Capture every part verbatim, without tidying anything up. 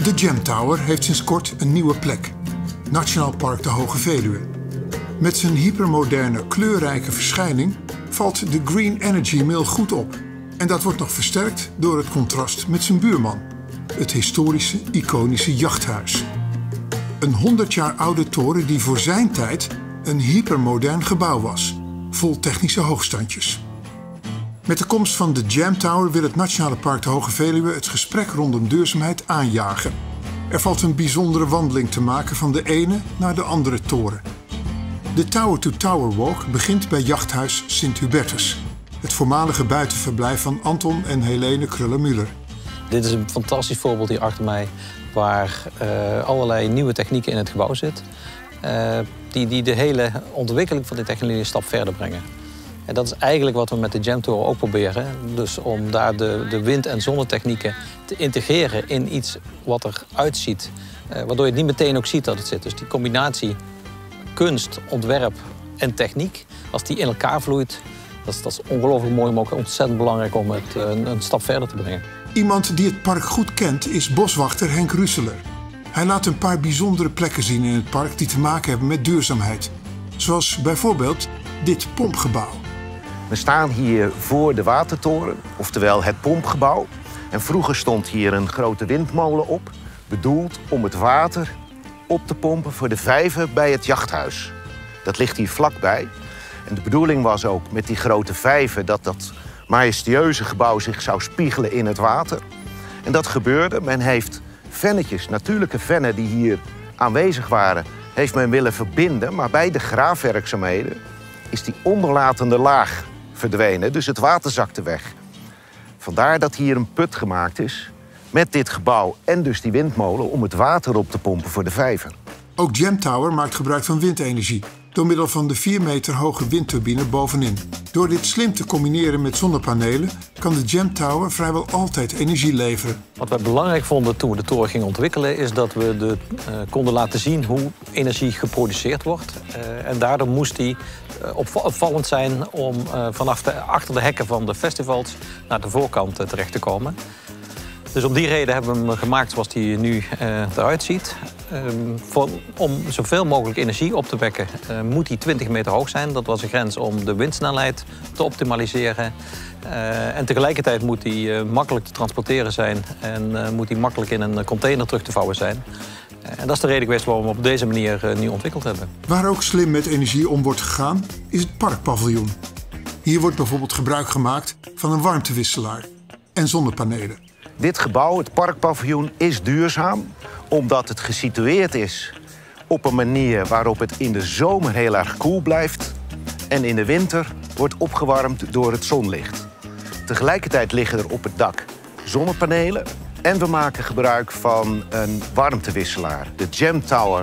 De Jam Tower heeft sinds kort een nieuwe plek. Nationaal Park de Hoge Veluwe. Met zijn hypermoderne, kleurrijke verschijning valt de Green Energy Mill goed op. En dat wordt nog versterkt door het contrast met zijn buurman. Het historische, iconische jachthuis. Een honderd jaar oude toren die voor zijn tijd een hypermodern gebouw was. Vol technische hoogstandjes. Met de komst van de Jam Tower wil het Nationale Park de Hoge Veluwe het gesprek rondom duurzaamheid aanjagen. Er valt een bijzondere wandeling te maken van de ene naar de andere toren. De Tower to Tower Walk begint bij jachthuis Sint-Hubertus. Het voormalige buitenverblijf van Anton en Helene Kruller-Müller. Dit is een fantastisch voorbeeld hier achter mij, waar uh, allerlei nieuwe technieken in het gebouw zitten. Uh, die, die de hele ontwikkeling van die technologie een stap verder brengen. En dat is eigenlijk wat we met de Jam Tower ook proberen. Dus om daar de, de wind- en zonnetechnieken te integreren in iets wat eruit ziet. Uh, waardoor je het niet meteen ook ziet dat het zit. Dus die combinatie kunst, ontwerp en techniek, als die in elkaar vloeit, dat is, dat is ongelooflijk mooi, maar ook ontzettend belangrijk om het uh, een, een stap verder te brengen. Iemand die het park goed kent is boswachter Henk Russeler. Hij laat een paar bijzondere plekken zien in het park die te maken hebben met duurzaamheid. Zoals bijvoorbeeld dit pompgebouw. We staan hier voor de watertoren, oftewel het pompgebouw. En vroeger stond hier een grote windmolen op, bedoeld om het water op te pompen voor de vijver bij het jachthuis. Dat ligt hier vlakbij. En de bedoeling was ook met die grote vijver dat dat majestueuze gebouw zich zou spiegelen in het water. En dat gebeurde. Men heeft vennetjes, natuurlijke vennen die hier aanwezig waren, heeft men willen verbinden. Maar bij de graafwerkzaamheden is die onderlatende laag verdwenen. Dus het water zakte weg. Vandaar dat hier een put gemaakt is met dit gebouw en dus die windmolen om het water op te pompen voor de vijver. Ook Jam Tower maakt gebruik van windenergie door middel van de vier meter hoge windturbine bovenin. Door dit slim te combineren met zonnepanelen kan de Jam Tower vrijwel altijd energie leveren. Wat wij belangrijk vonden toen we de toren gingen ontwikkelen, is dat we de, uh, konden laten zien hoe energie geproduceerd wordt. Uh, en daardoor moest die uh, opvallend zijn om uh, vanaf de, achter de hekken van de festivals naar de voorkant uh, terecht te komen. Dus om die reden hebben we hem gemaakt zoals hij nu uh, eruit ziet. Um, voor, om zoveel mogelijk energie op te wekken uh, moet hij twintig meter hoog zijn. Dat was de grens om de windsnelheid te optimaliseren. Uh, en tegelijkertijd moet hij uh, makkelijk te transporteren zijn en uh, moet hij makkelijk in een container terug te vouwen zijn. Uh, en dat is de reden geweest waarom we hem op deze manier uh, nu ontwikkeld hebben. Waar ook slim met energie om wordt gegaan, is het parkpaviljoen. Hier wordt bijvoorbeeld gebruik gemaakt van een warmtewisselaar en zonnepanelen. Dit gebouw, het parkpaviljoen, is duurzaam omdat het gesitueerd is op een manier waarop het in de zomer heel erg koel blijft en in de winter wordt opgewarmd door het zonlicht. Tegelijkertijd liggen er op het dak zonnepanelen en we maken gebruik van een warmtewisselaar. De Jam Tower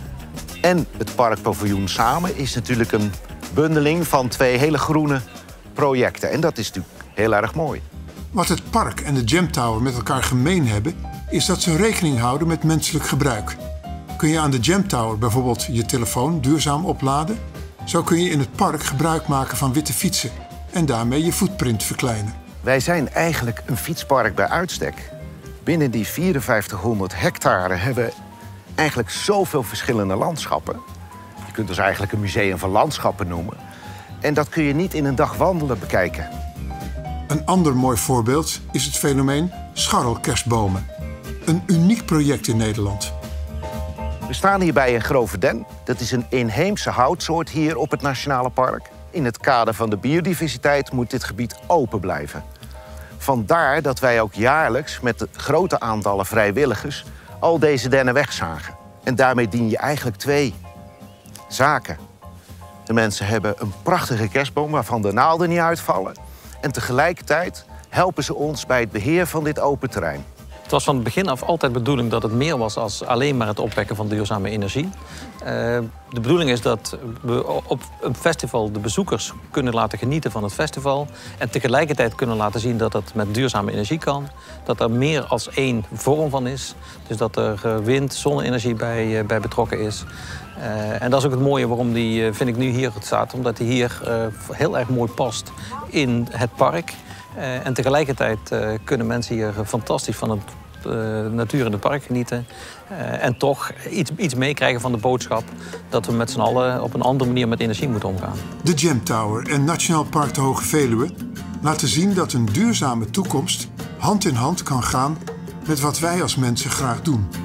en het parkpaviljoen samen is natuurlijk een bundeling van twee hele groene projecten. En dat is natuurlijk heel erg mooi. Wat het park en de Jam Tower met elkaar gemeen hebben, is dat ze rekening houden met menselijk gebruik. Kun je aan de Jam Tower bijvoorbeeld je telefoon duurzaam opladen? Zo kun je in het park gebruik maken van witte fietsen en daarmee je footprint verkleinen. Wij zijn eigenlijk een fietspark bij uitstek. Binnen die vierenvijftighonderd hectare hebben we eigenlijk zoveel verschillende landschappen. Je kunt dus eigenlijk een museum van landschappen noemen. En dat kun je niet in een dag wandelen bekijken. Een ander mooi voorbeeld is het fenomeen scharrelkerstbomen. Een uniek project in Nederland. We staan hier bij een grove den. Dat is een inheemse houtsoort hier op het Nationale Park. In het kader van de biodiversiteit moet dit gebied open blijven. Vandaar dat wij ook jaarlijks met grote aantallen vrijwilligers al deze dennen wegzagen. En daarmee dien je eigenlijk twee zaken. De mensen hebben een prachtige kerstboom waarvan de naalden niet uitvallen. En tegelijkertijd helpen ze ons bij het beheer van dit open terrein. Het was van het begin af altijd de bedoeling dat het meer was als alleen maar het opwekken van duurzame energie. Uh, de bedoeling is dat we op een festival de bezoekers kunnen laten genieten van het festival. En tegelijkertijd kunnen laten zien dat het met duurzame energie kan. Dat er meer als één vorm van is. Dus dat er wind, zonne-energie bij, uh, bij betrokken is. Uh, en dat is ook het mooie waarom die, uh, vind ik, nu hier staat. Omdat hij hier uh, heel erg mooi past in het park. Uh, en tegelijkertijd uh, kunnen mensen hier fantastisch van het de natuur in het park genieten. Uh, en toch iets, iets meekrijgen van de boodschap dat we met z'n allen op een andere manier met energie moeten omgaan. De Jam Tower en Nationaal Park de Hoge Veluwe laten zien dat een duurzame toekomst hand in hand kan gaan met wat wij als mensen graag doen.